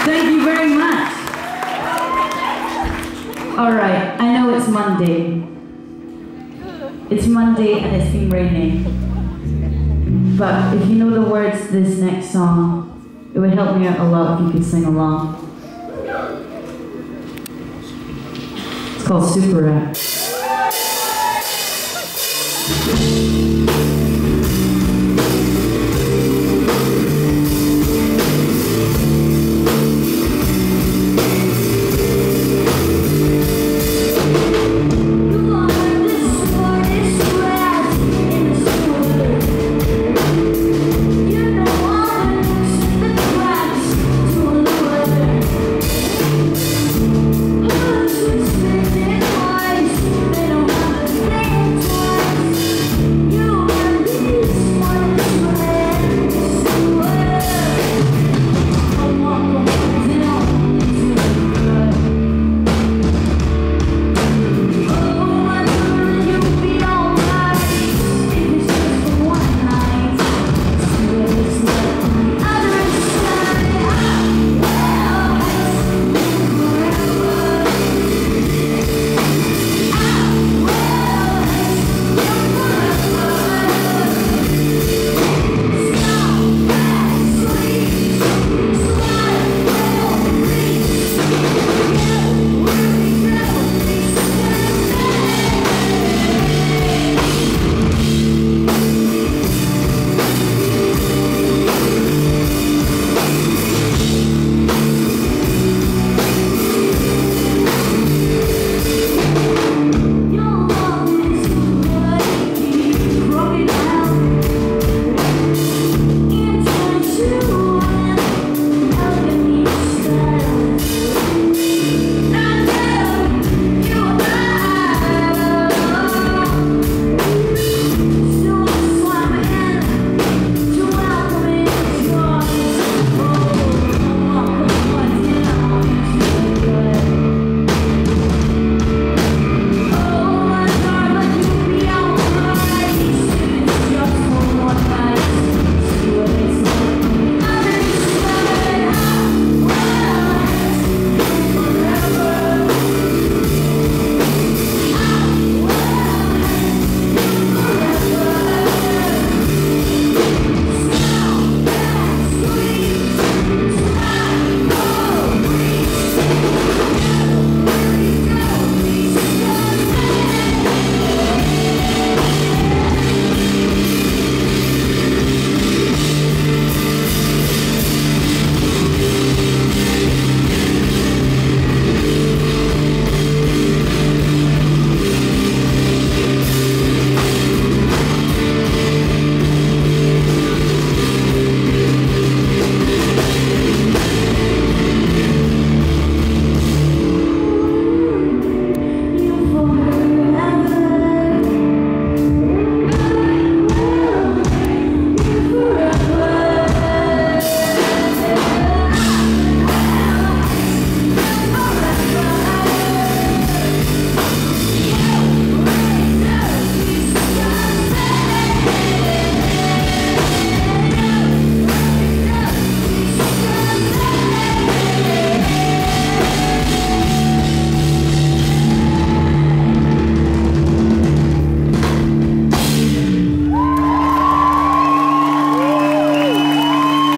Thank you very much. All right, I know it's Monday. It's Monday and it's been raining. But if you know the words to this next song, it would help me out a lot if you could sing along. It's called Super Rat.